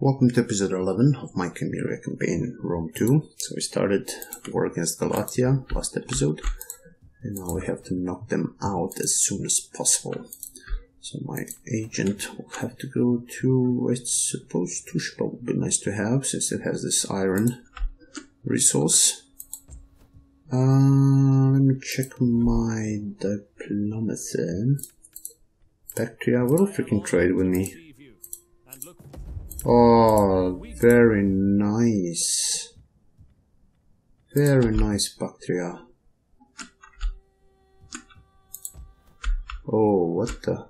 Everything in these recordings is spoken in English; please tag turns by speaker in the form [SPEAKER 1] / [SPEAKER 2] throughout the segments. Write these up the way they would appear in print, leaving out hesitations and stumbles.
[SPEAKER 1] Welcome to episode 11 of my Chimera campaign, Rome 2. So we started war against Galatia last episode, and now we have to knock them out as soon as possible. So my agent will have to go to, I suppose, Tushpa would be nice to have, since it has this iron resource. Let me check my diplomacy. Bactria will freaking trade with me. Oh, very nice. Very nice, Bactria. Oh, what the?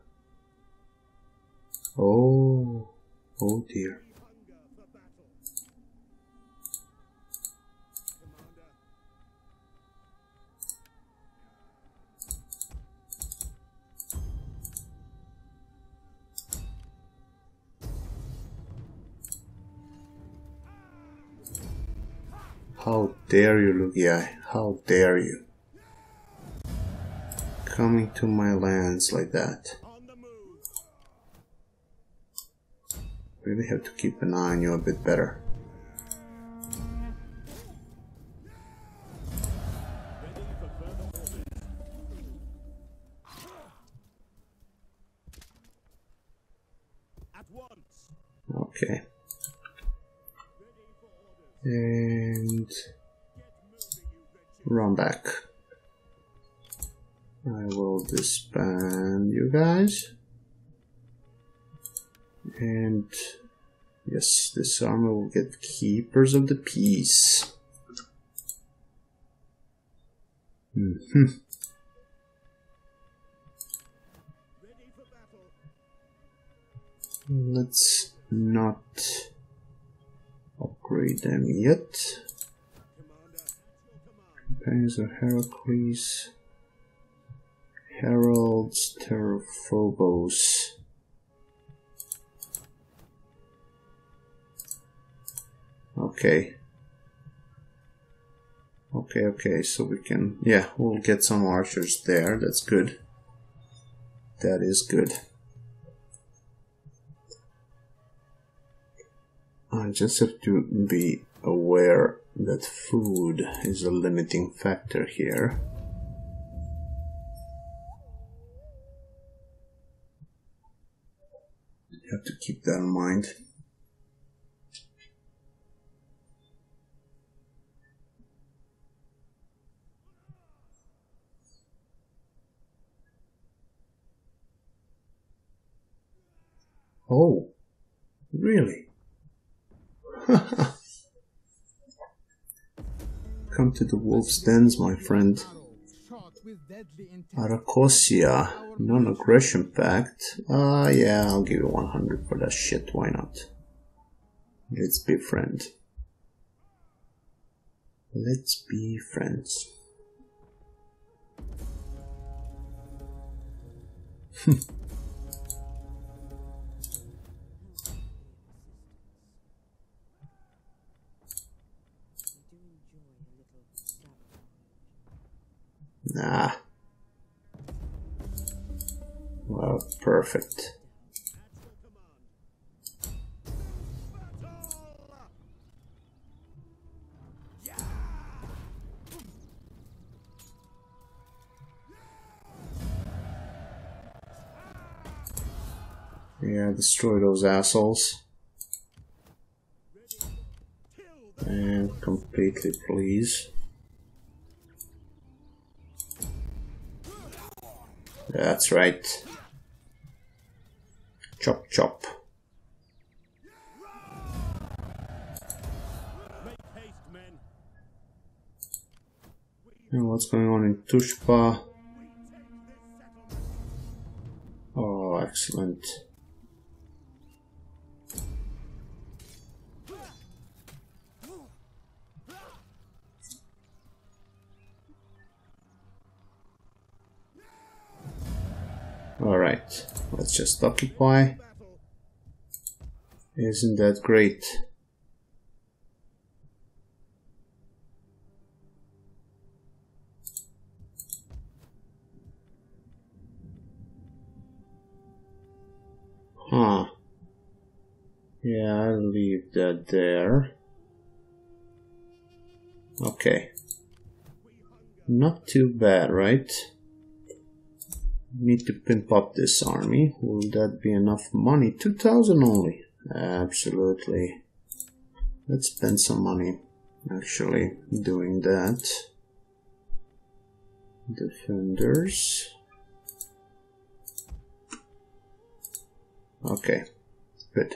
[SPEAKER 1] Oh, oh dear. How dare you, Lugia? How dare you? Coming to my lands like that. Really have to keep an eye on you a bit better. Okay. And run back. I will disband you guys. And yes, this armor will get Keepers of the Peace. Let's not upgrade them yet. Companions of Heracles, Heralds, Terraphobos. Okay. Okay, so we can, yeah, we'll get some archers there. That's good. That is good. I just have to be aware that food is a limiting factor here. You have to keep that in mind. Oh, really? Come to the wolf's dens, my friend. Aracosia, non-aggression pact. Yeah, I'll give you 100 for that shit, why not? Let's be friends. Let's be friends. Nah. Well, perfect. Yeah, destroy those assholes. And completely, please. That's right. Chop chop. And what's going on in Tushpa? Oh, excellent. Alright, let's just occupy. Isn't that great? Huh. Yeah, I'll leave that there. Okay. Not too bad, right? Need to pimp up this army. Will that be enough money? 2,000 only. Absolutely. Let's spend some money actually doing that. Defenders. Okay, good.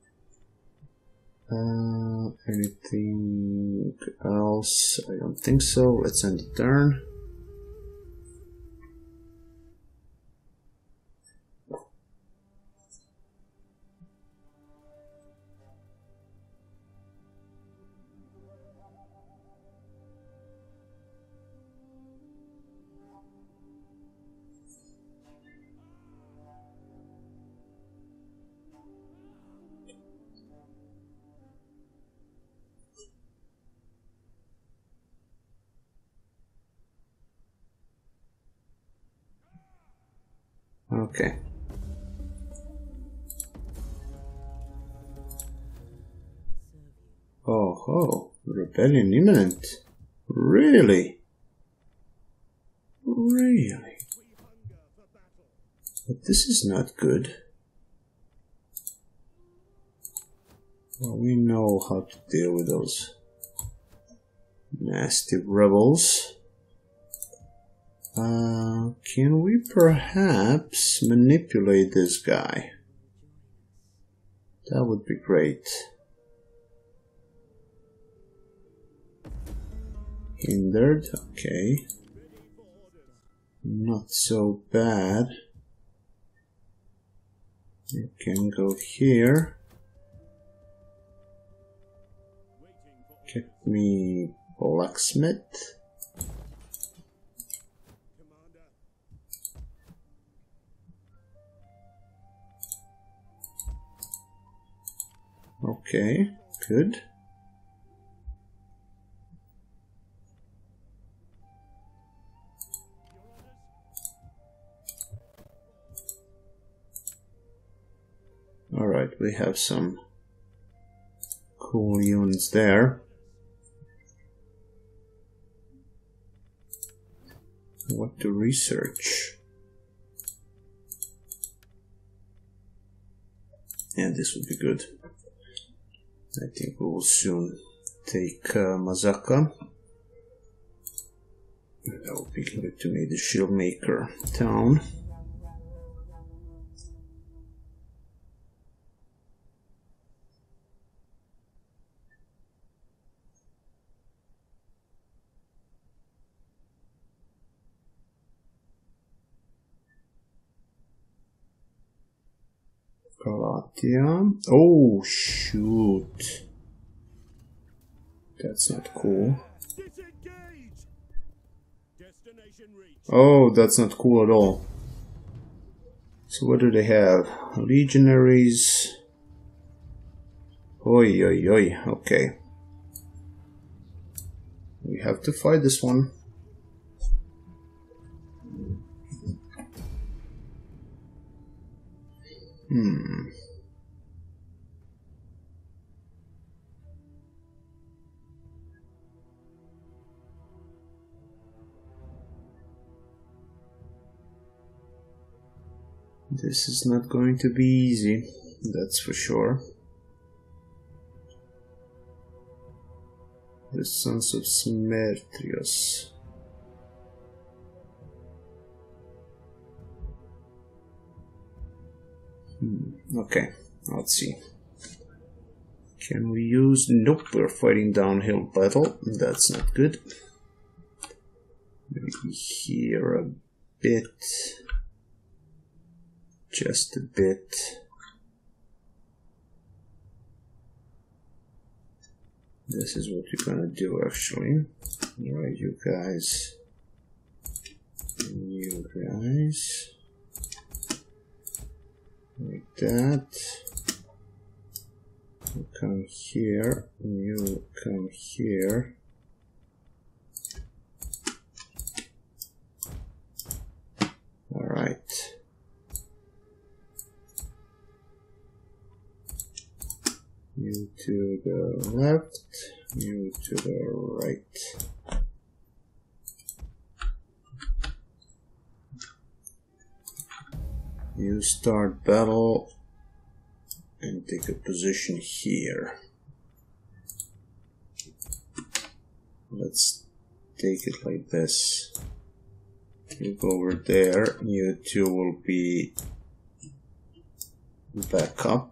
[SPEAKER 1] Anything else? I don't think so. Let's end the turn. Okay. Oh, rebellion imminent. Really? Really? But this is not good. Well, we know how to deal with those nasty rebels. Can we perhaps manipulate this guy? That would be great. Hindered, okay. Not so bad. You can go here. Get me blacksmith. Okay, good. Alright, we have some cool units there. What to research? And this would be good. I think we will soon take Mazaka. That would be good to me, the Shieldmaker town. Galatia. Oh, shoot. That's not cool. Oh, that's not cool at all. So what do they have? Legionaries. Oi, oi, oi. Okay. We have to fight this one. This is not going to be easy, that's for sure. The Sons of Smertrios. Okay, let's see. Can we use... Nope, we're fighting downhill battle. That's not good. Maybe here a bit. Just a bit. This is what we're gonna do actually. Alright, you guys. You guys. Like that. You come here. You come here. Alright. You to the left, you to the right. You start battle and take a position here. Let's take it like this. You go over there, you two will be back up.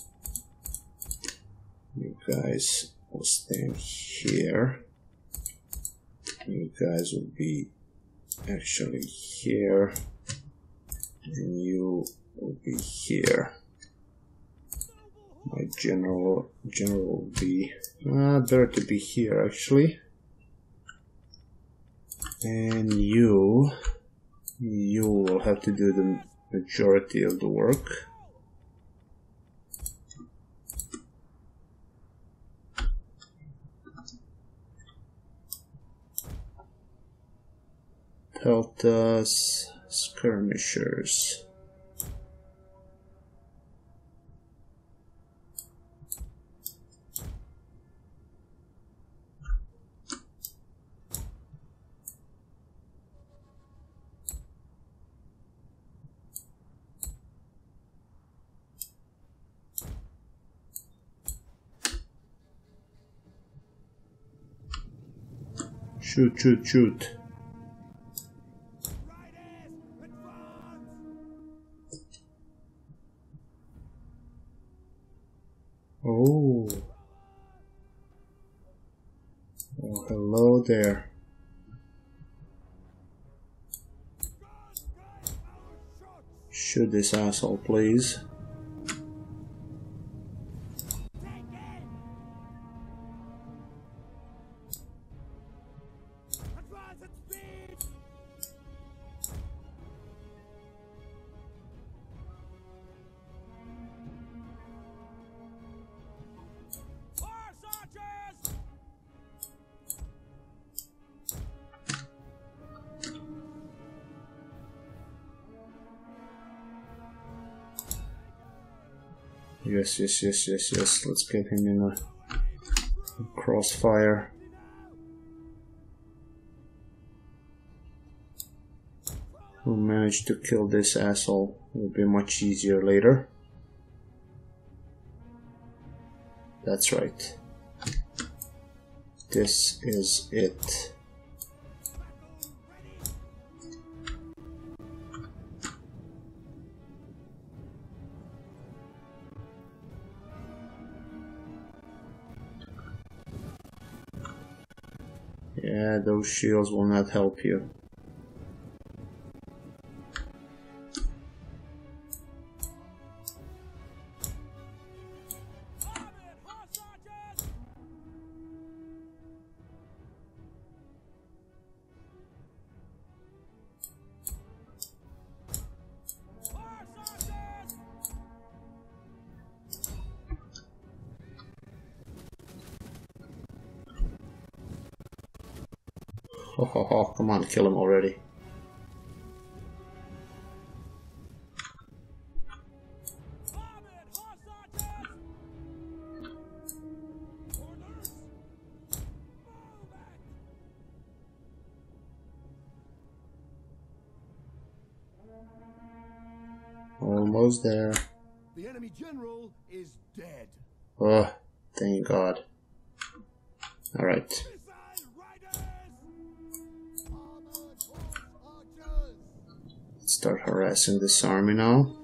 [SPEAKER 1] You guys will stand here. You guys will be actually here. And you will be here. My general will be better to be here actually. And you will have to do the majority of the work. Peltas, skirmishers. Shoot, shoot, shoot. Oh. Oh, hello there. Shoot this asshole, please. Yes, yes, yes, yes, yes. Let's get him in a crossfire. We'll manage to kill this asshole. It'll be much easier later. That's right. This is it. Yeah, those shields will not help you. Oh, come on, kill him already. Almost there.
[SPEAKER 2] The enemy general is dead.
[SPEAKER 1] Oh, thank God. Alright. Start harassing this army now.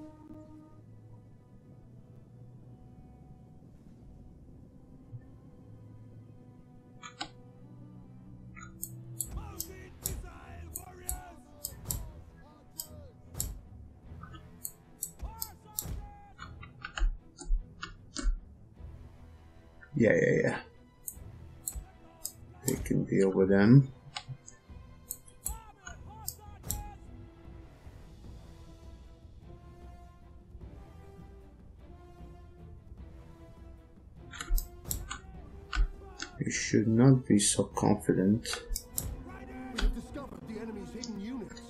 [SPEAKER 1] Yeah. They can deal with them. You should not be so confident.
[SPEAKER 2] We have discovered the enemy's hidden units.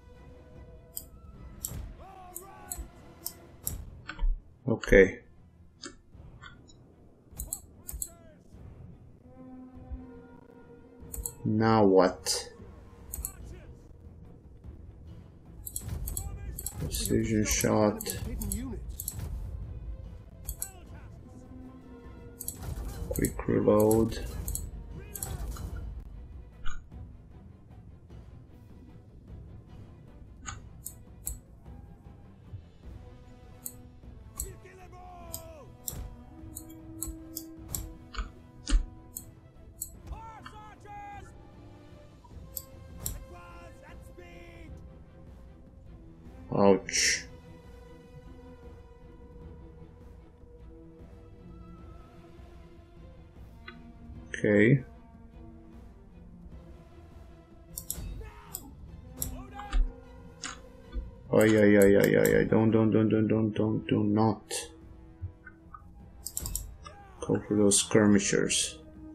[SPEAKER 1] Okay. Now what? Precision shot.
[SPEAKER 2] Hidden units.
[SPEAKER 1] Quick reload. Ouch. Okay. Oh yeah. Don't do not go for those skirmishers.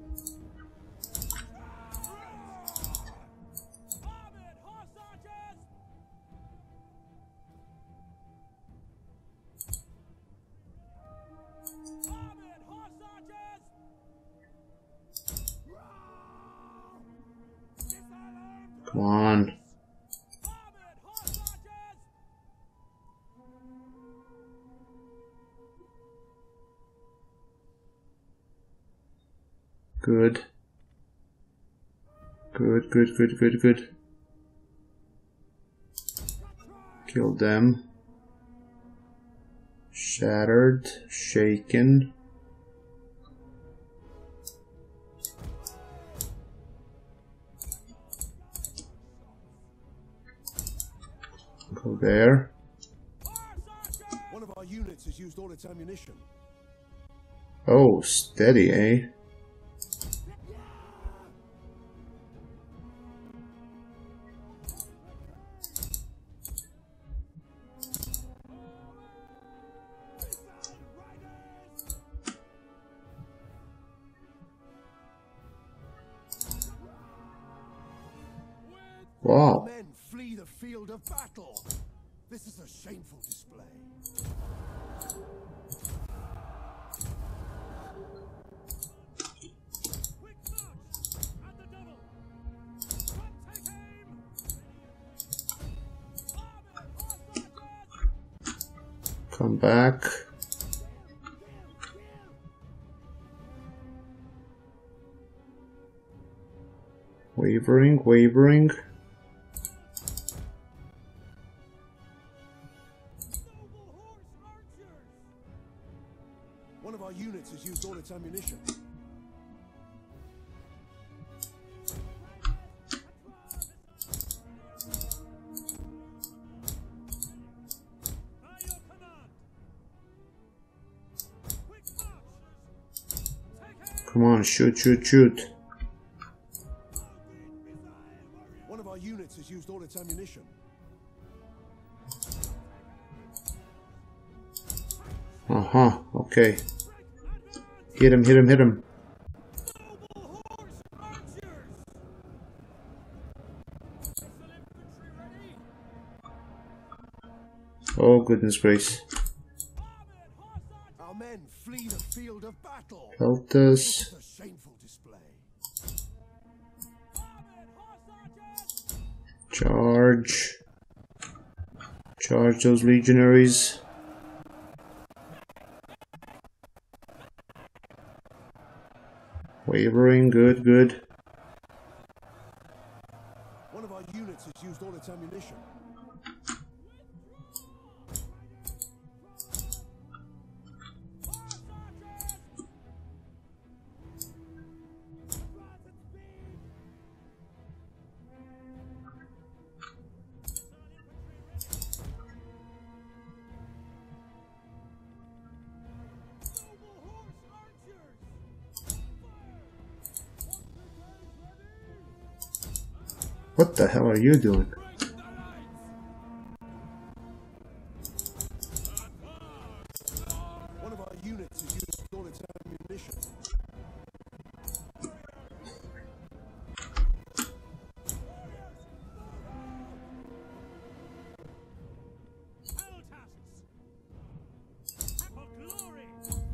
[SPEAKER 1] Come on. Good. Good. Kill them. Shattered. Shaken. Go there.
[SPEAKER 2] One of our units has used all its ammunition.
[SPEAKER 1] Oh, steady, eh? Wow.
[SPEAKER 2] Men flee the field of battle. This is a shameful display.
[SPEAKER 1] Come back. Wavering.
[SPEAKER 2] One of our units has used all its ammunition.
[SPEAKER 1] Come on, shoot.
[SPEAKER 2] One of our units has used all its ammunition.
[SPEAKER 1] Okay. Hit him. Oh, goodness grace.
[SPEAKER 2] Our men flee the field of battle.
[SPEAKER 1] Helped us.
[SPEAKER 2] This is a shameful display.
[SPEAKER 1] Charge those legionaries. Wavering, good.
[SPEAKER 2] One of our units has used all its ammunition.
[SPEAKER 1] What the hell are you doing?
[SPEAKER 2] One of our units has used all its ammunition.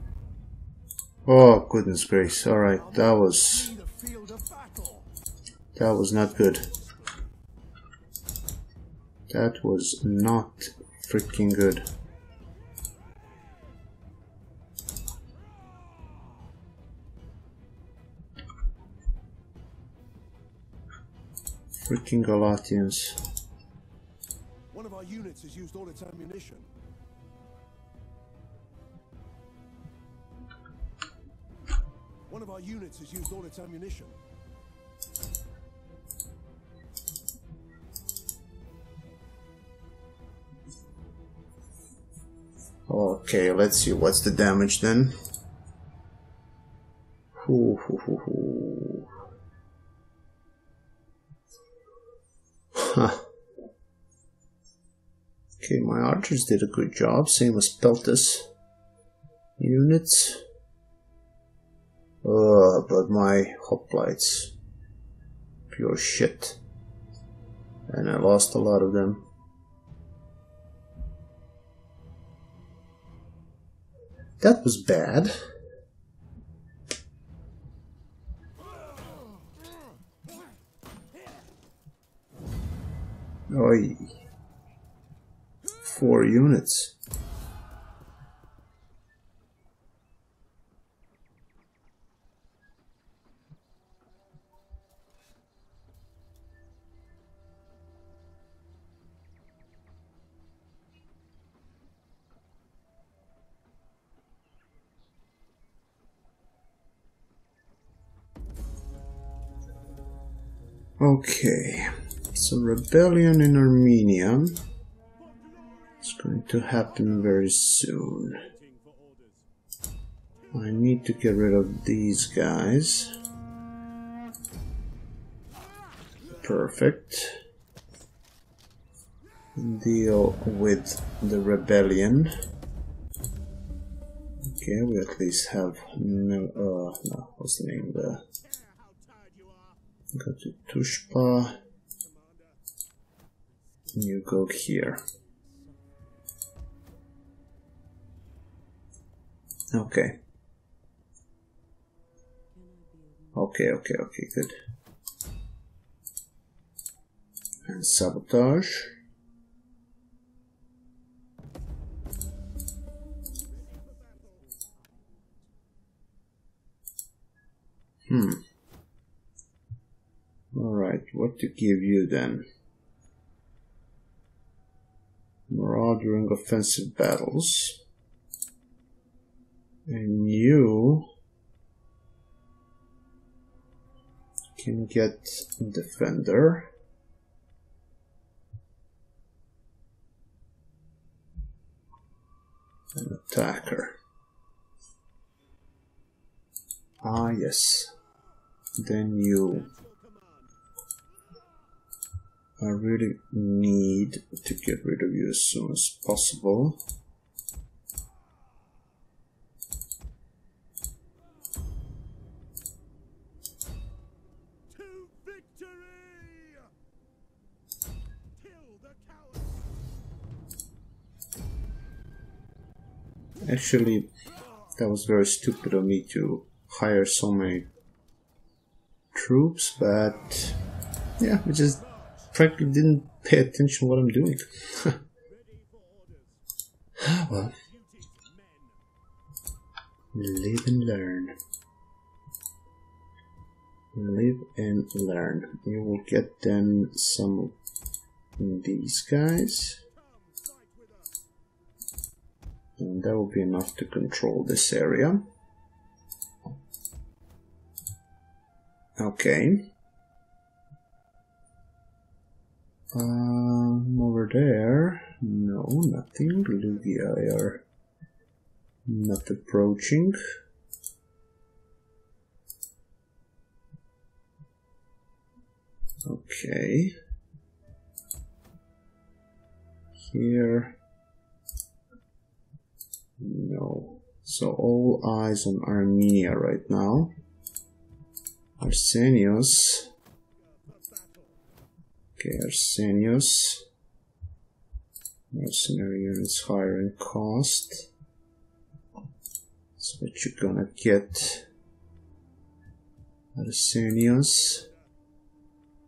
[SPEAKER 1] Oh, goodness grace. Alright, that That was not good. That was not freaking good. Freaking Galatians.
[SPEAKER 2] One of our units has used all its ammunition. One of our units has used all its ammunition.
[SPEAKER 1] Okay, let's see what's the damage then. Huh. Okay, my archers did a good job, same as Peltas. Units. But my hoplites. Pure shit. And I lost a lot of them. That was bad. Oi. 4 units. Okay, so rebellion in Armenia is going to happen very soon. I need to get rid of these guys. Perfect. Deal with the rebellion. Okay, we at least have no, what's the name? Go to Tushpa. You go here. Okay. Okay, good. And sabotage. Alright, what to give you then? Morale during offensive battles. And you can get defender. And attacker. Ah, yes. Then you... I really need to get rid of you as soon as possible.
[SPEAKER 2] To victory! Kill the cowards!
[SPEAKER 1] Actually, that was very stupid of me to hire so many troops, but yeah, we just practically didn't pay attention to what I'm doing. Well, live and learn. Live and learn. You will get then some of these guys. And that will be enough to control this area. Okay. Over there, no, nothing. Lugia are not approaching. Okay. Here, no. So all eyes on Armenia right now. Arsenios. Okay, Arsenios. Mercenary units higher in cost. That's what you're gonna get. Arsenios.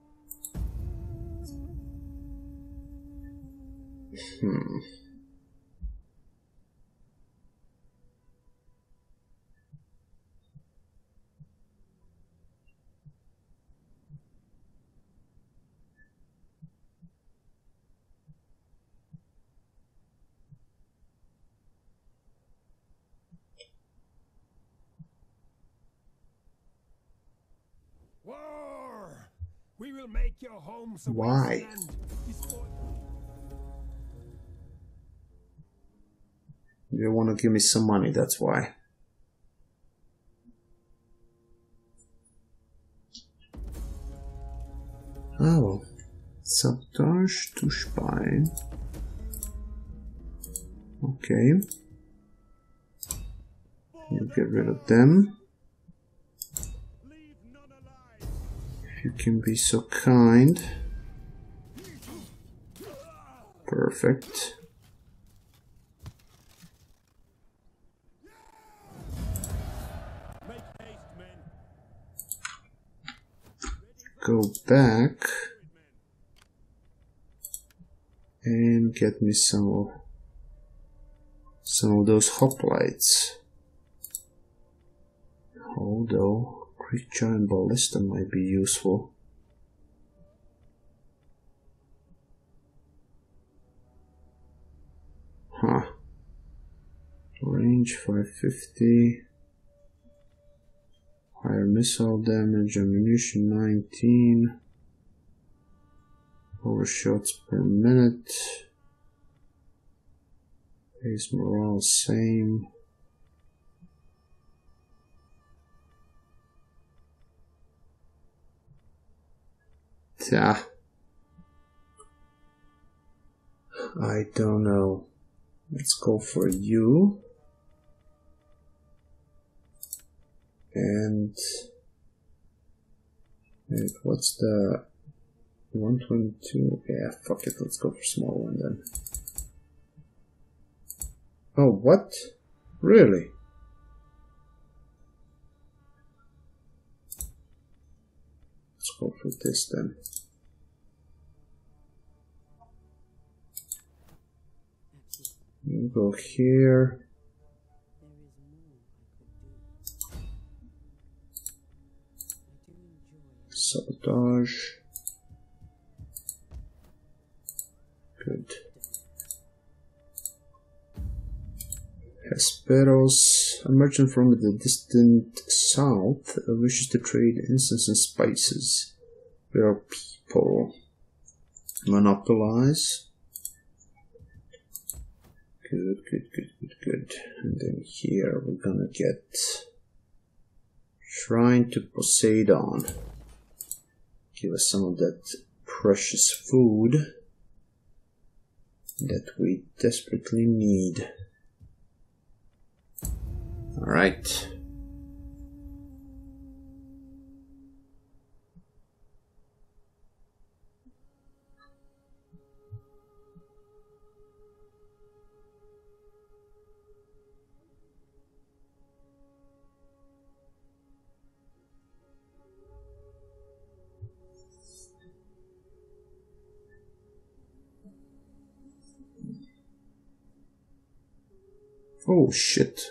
[SPEAKER 2] War! We will make your homes a
[SPEAKER 1] Why?
[SPEAKER 2] wasteland. Destroy-
[SPEAKER 1] You want to give me some money, that's why. Oh, sabotage to spy. Okay. You get rid of them.
[SPEAKER 2] Leave none alive.
[SPEAKER 1] If you can be so kind. Perfect.
[SPEAKER 2] Make haste, men.
[SPEAKER 1] Go back and get me some of those hoplites. Although Quick Giant Ballista might be useful. Huh. Range 550. Higher missile damage, ammunition 19. Overshots per minute. Base morale same. Yeah. I don't know. Let's go for you. And wait, what's the 122? Yeah, fuck it, let's go for small one then. Oh, what? Really? Let's go for this then. You go here. Sabotage. Good. Hesperos, a merchant from the distant south, wishes to trade incense and spices with our people. Monopolize. Good, good, good, good, good. And then here we're gonna get Shrine to Poseidon. Give us some of that precious food that we desperately need. Alright. Oh shit.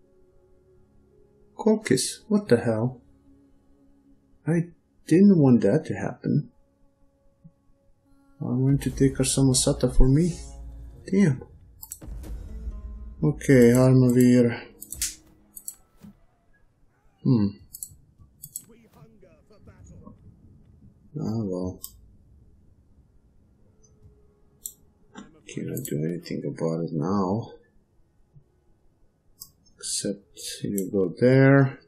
[SPEAKER 1] Colchis, what the hell? I didn't want that to happen. I want to take our Samosata for me. Damn. Okay, Armavir.
[SPEAKER 2] We hunger for battle.
[SPEAKER 1] Ah well. Can't do anything about it now. Except you go there.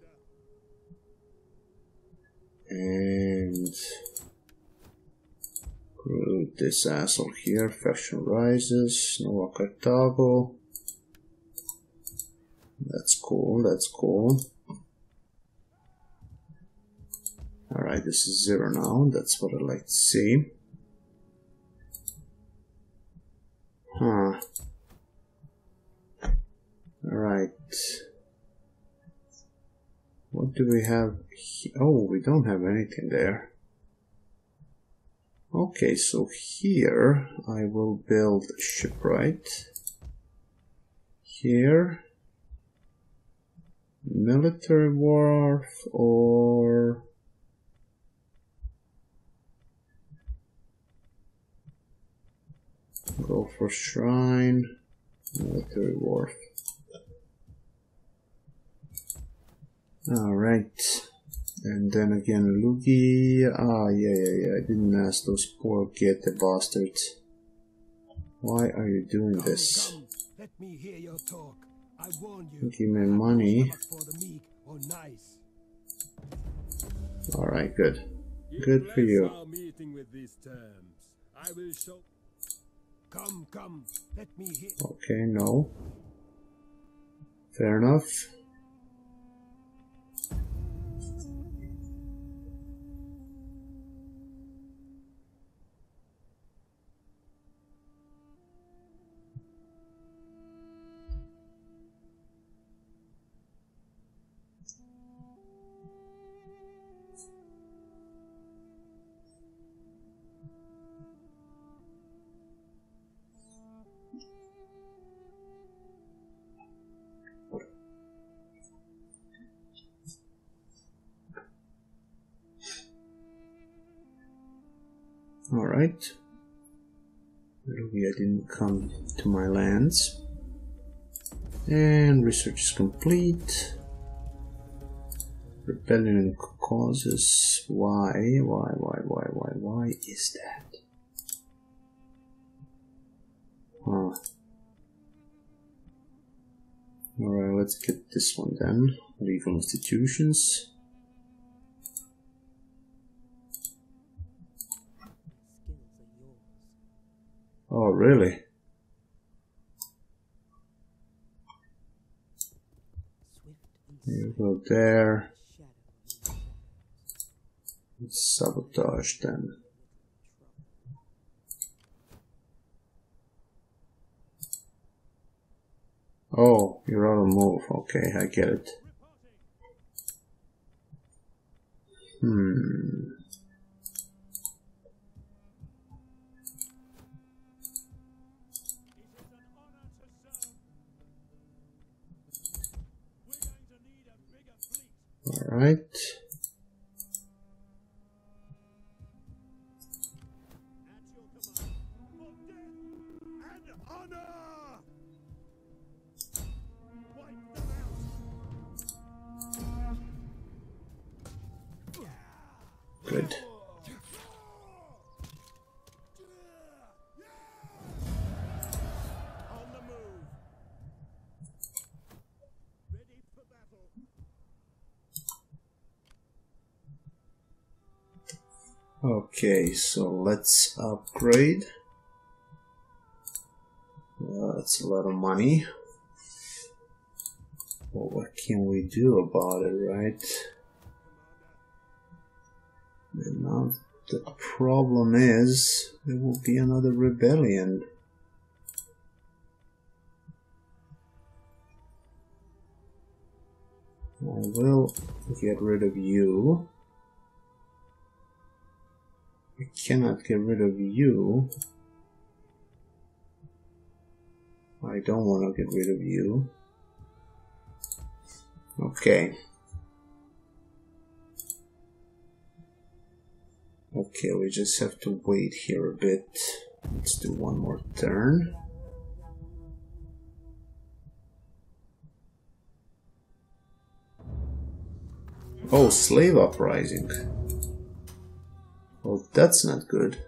[SPEAKER 1] And recruit this asshole here. Faction rises. Nova Carthago. That's cool, that's cool. Alright, this is 0 now. That's what I'd like to see. Huh. Alright. What do we have? Oh, we don't have anything there. Okay, so here I will build a shipwright. Here, military wharf, or go for shrine, military wharf. Alright. And then again, Lugi. Ah, yeah. I didn't ask those poor Goethe bastards. Why are you doing this?
[SPEAKER 2] Come, let me hear your talk. I warn you.
[SPEAKER 1] Give me money.
[SPEAKER 2] For the meek or nice.
[SPEAKER 1] Alright, good. Good for you.
[SPEAKER 3] Our meeting with these terms. I will show.
[SPEAKER 2] Come, let me hear.
[SPEAKER 1] Okay, no. Fair enough. Alright. Rubia didn't come to my lands. And research is complete. Rebellion causes. Why is that? Huh. Alright, let's get this one then. Legal institutions. Oh, really? You go there. Let's sabotage them. Oh, you're on a move. Okay, I get it. Alright. Good.
[SPEAKER 2] On the move. Ready for battle.
[SPEAKER 1] Okay, so let's upgrade. That's a lot of money. Well, what can we do about it, right? And now the problem is there will be another rebellion. I will get rid of you. I cannot get rid of you. I don't want to get rid of you. Okay. Okay, we just have to wait here a bit. Let's do one more turn. Oh, slave uprising. Well, that's not good.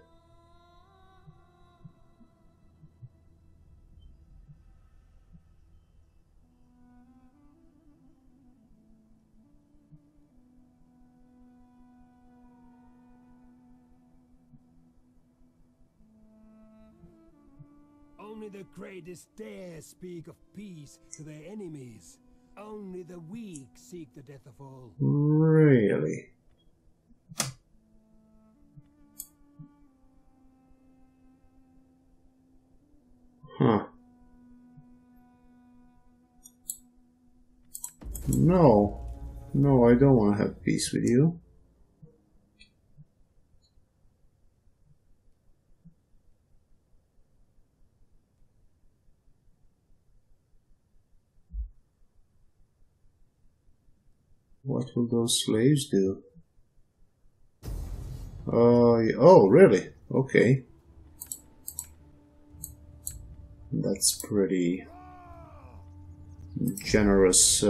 [SPEAKER 2] Only the greatest dare speak of peace to their enemies. Only the weak seek the death of all.
[SPEAKER 1] Really? Huh. No. No, I don't want to have peace with you. What will those slaves do? Oh, really? Okay. That's pretty generous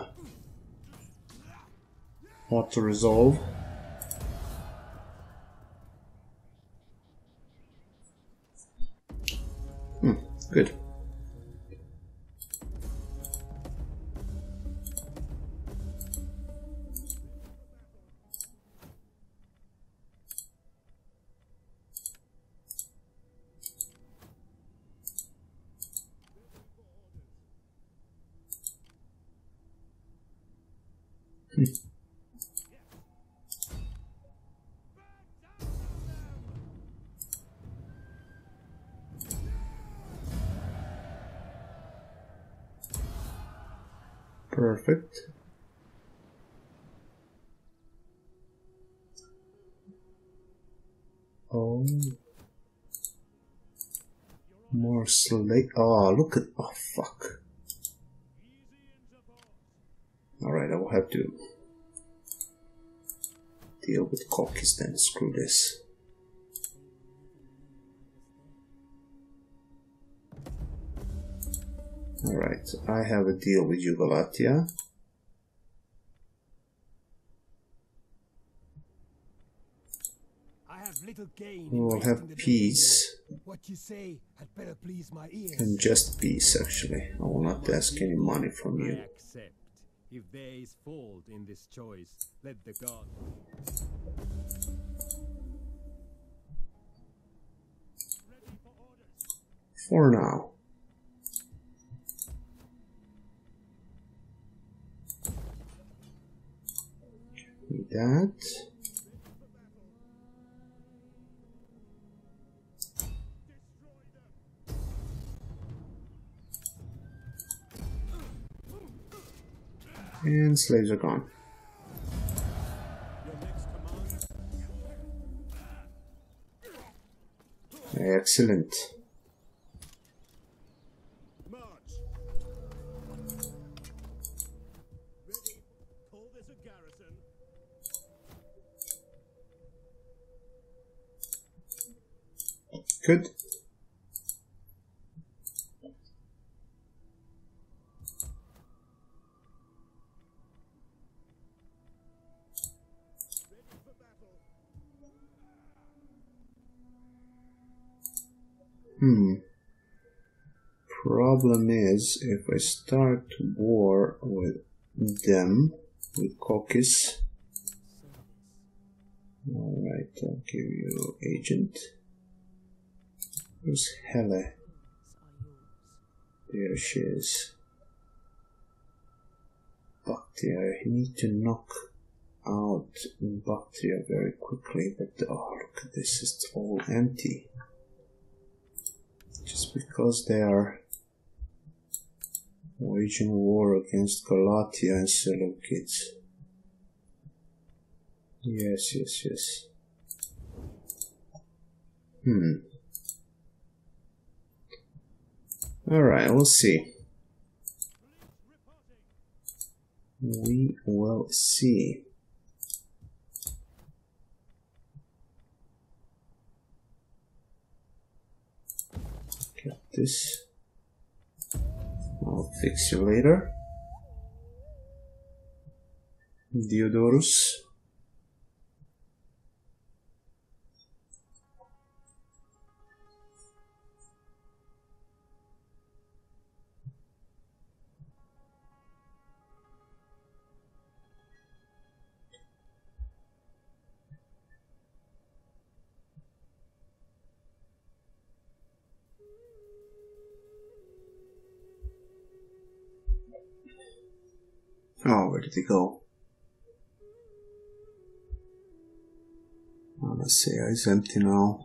[SPEAKER 1] auto-resolve. Good. Perfect. Oh. More slate. Oh, look at. Oh, fuck. Alright, I will have to deal with Kokis then. Screw this. Alright, I have a deal with you, Galatia.
[SPEAKER 2] I have little gain
[SPEAKER 1] We
[SPEAKER 2] in
[SPEAKER 1] will
[SPEAKER 2] wasting
[SPEAKER 1] have
[SPEAKER 2] the
[SPEAKER 1] peace.
[SPEAKER 2] day. What you say had better please my ears.
[SPEAKER 1] And just peace, actually. I will not ask any money from
[SPEAKER 3] I
[SPEAKER 1] you.
[SPEAKER 3] accept. If there is fault in this choice, let the god.
[SPEAKER 1] For now. That. And slaves are gone.
[SPEAKER 3] Your next command.
[SPEAKER 1] Excellent.
[SPEAKER 3] March. Ready. Call this a garrison.
[SPEAKER 1] Good. Problem is, if I start war with them, with Kokis. Alright, I'll give you agent. Where's Hele? There she is. Bactria. I need to knock out Bactria very quickly, but oh, look at this, it's all empty. Just because they are waging war against Galatia and Seleucids. Yes, yes, yes. Alright, we'll see. We will see. Get this. I'll fix you later. Diodorus. Oh, where did he go? Oh, let's see, it's empty now.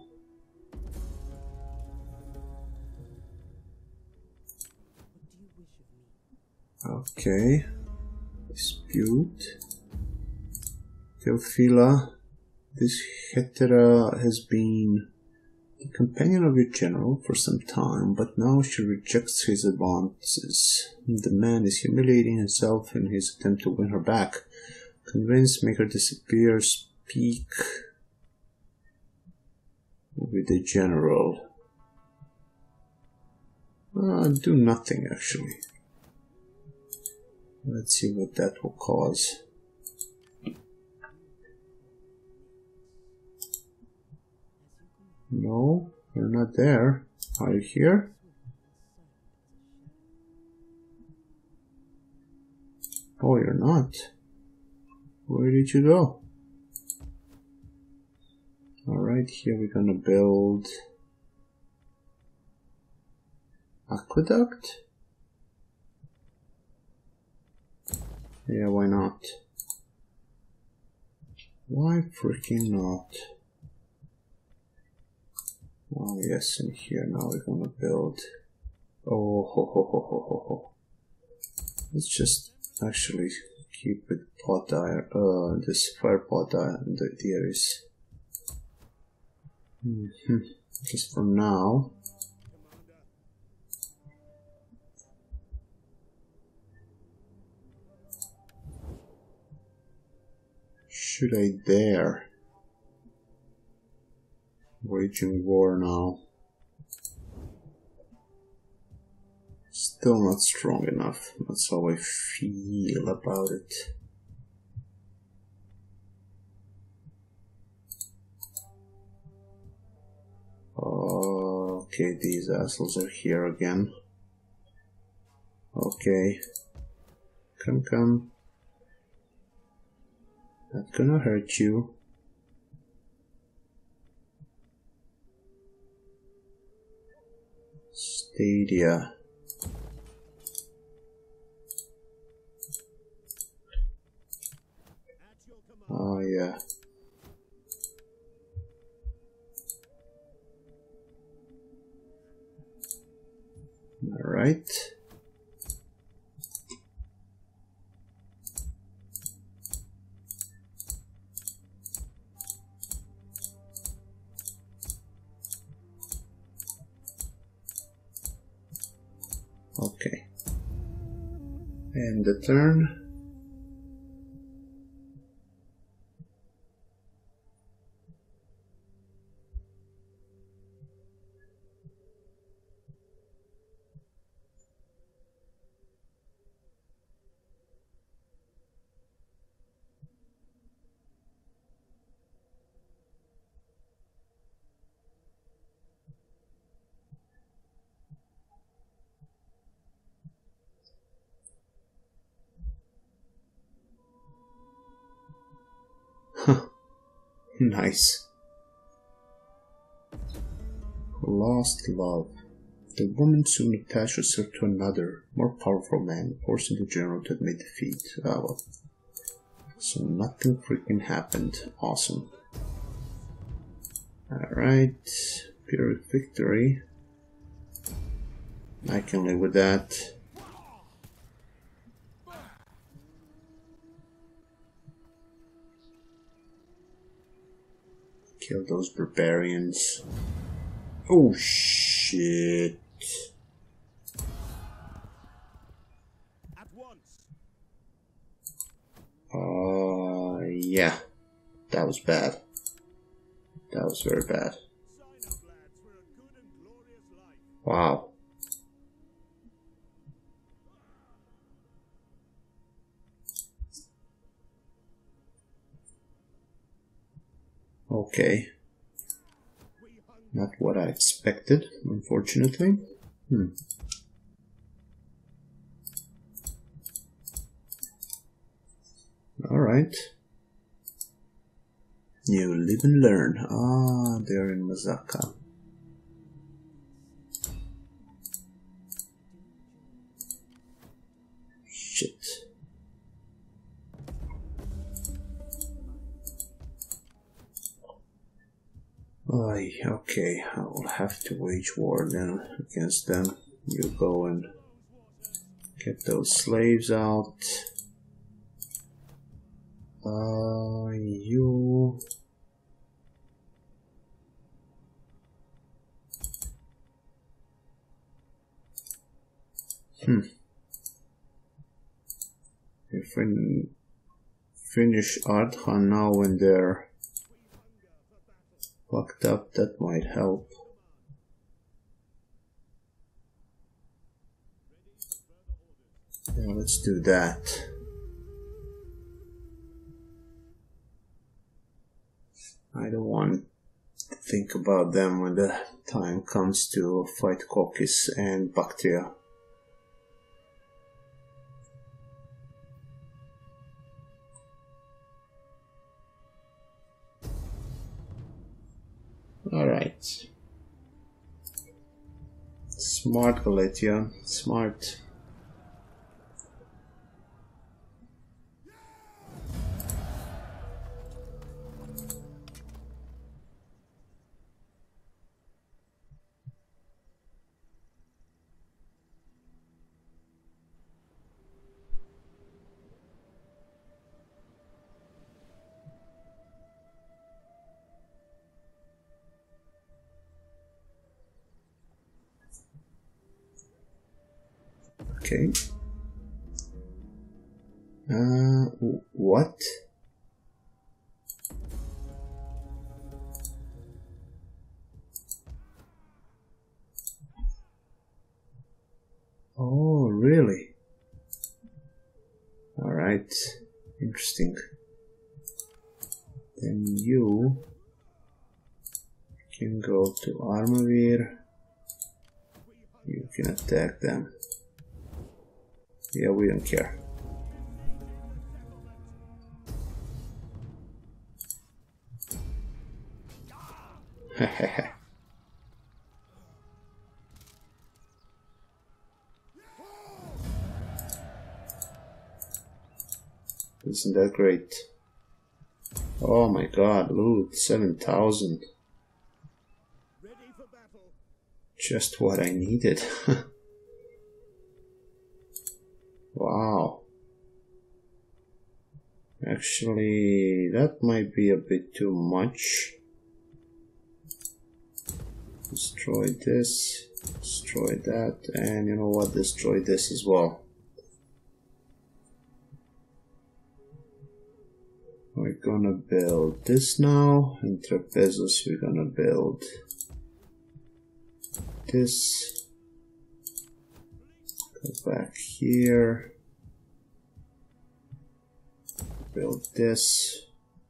[SPEAKER 1] Okay. Dispute. Theophila. This Hetera has been the companion of your general for some time, but now she rejects his advances. The man is humiliating himself in his attempt to win her back. Convince, make her disappear, speak with the general. Do nothing actually. Let's see what that will cause. No, you're not there. Are you here? Oh, you're not. Where did you go? Alright, here we're gonna build aqueduct? Yeah, why not? Why freaking not? Oh yes, in here now we're gonna build. Oh ho ho ho ho ho ho. Let's just actually keep it pot iron, this fire pot iron, the areas. Just for now. Should I dare? Waging war now. Still not strong enough. That's how I feel about it. Okay, these assholes are here again. Okay. Come. Not gonna hurt you. Stadia. Oh yeah. All right. Okay. And the turn. Nice. Lost love. The woman soon attached herself to another, more powerful man, forcing the general to admit defeat. Ah, well. So nothing freaking happened. Awesome. Alright. Pyrrhic victory. I can live with that. Kill those barbarians. Oh shit.
[SPEAKER 2] At once.
[SPEAKER 1] Yeah. That was bad. That was very bad.
[SPEAKER 2] Sign up, lads, for a good and glorious life.
[SPEAKER 1] Wow. Okay. Not what I expected, unfortunately. Alright. You live and learn. Ah, they're in Mazaka. Shit. Okay, I will have to wage war then against them. You go and get those slaves out. You... If finish Ardhan now when they're fucked up. That might help. Yeah, let's do that. I don't want to think about them when the time comes to fight Kokis and Bactria. Alright. Smart Galatia, smart. Okay. What? Oh, really? Alright. Interesting. Then you can go to Armavir. You can attack them. Yeah, we don't care. Hehehe. Isn't that great? Oh my god, loot 7,000. Just what I needed. Wow. Actually, that might be a bit too much. Destroy this, destroy that, and you know what, destroy this as well. We're gonna build this now. In Trapezus we're gonna build this. Go back here. Build this.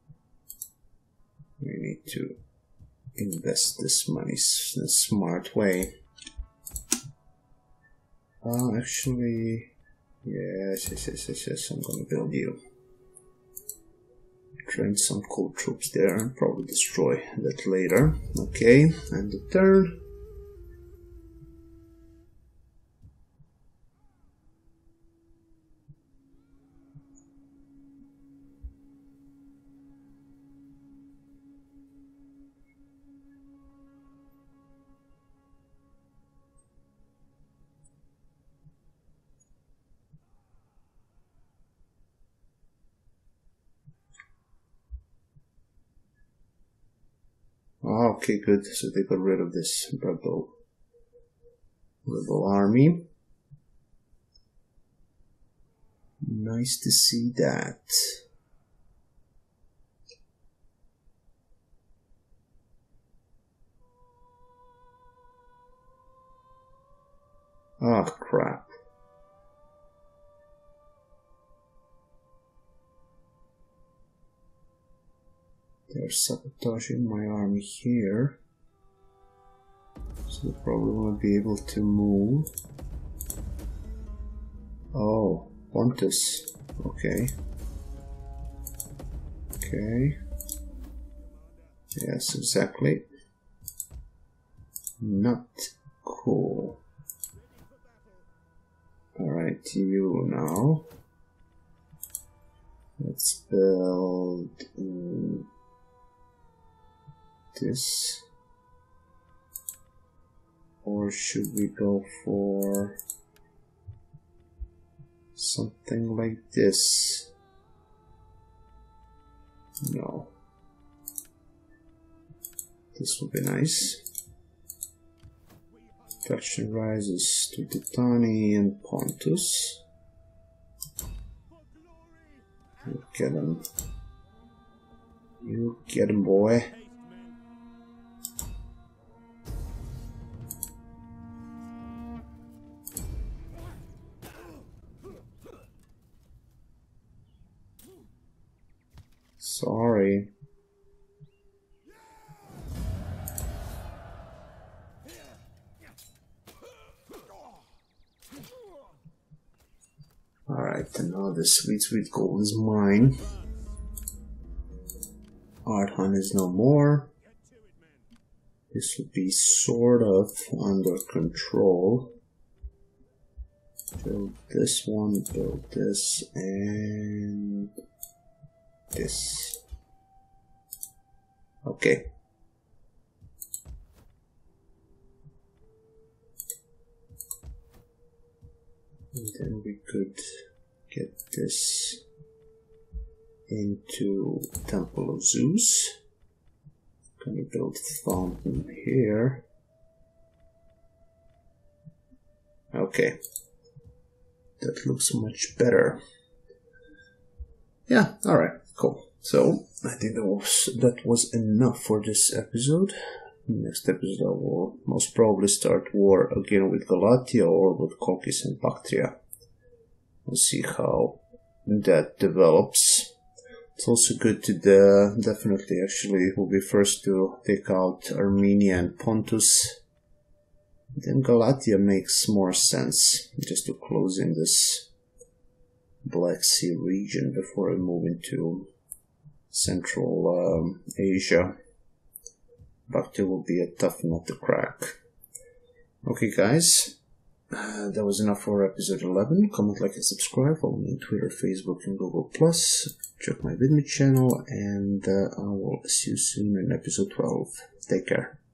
[SPEAKER 1] We need to invest this money in a smart way. Actually, yes, I'm gonna build you. Train some cool troops there and probably destroy that later. Okay, and the turn. Okay, good. So they got rid of this rebel army. Nice to see that. Ah, crap. They're sabotaging my army here. So they probably won't be able to move. Oh, Pontus. Okay. Okay. Yes, exactly. Not cool. Alright, you now. Let's build this. Or should we go for something like this? No. This would be nice. Faction rises to Titani and Pontus. You get him. You get him, boy. Sorry. Alright, and now the sweet gold is mine. Ardhan is no more. This will be sort of under control. Build this one, build this, and this. Okay. And then we could get this into Temple of Zeus. Gonna build fountain here. Okay. That looks much better. Yeah, alright, cool. So I think that was enough for this episode. Next episode I will most probably start war again with Galatia or with Colchis and Bactria. We'll see how that develops. It's also good to definitely actually will be first to take out Armenia and Pontus. Then Galatia makes more sense, just to close in this Black Sea region before I move into Central Asia. Bactria will be a tough nut to crack. Okay guys, that was enough for episode 11. Comment, like and subscribe. Follow me on Twitter, Facebook and Google+. Check my Vidme channel, and I will see you soon in episode 12. Take care.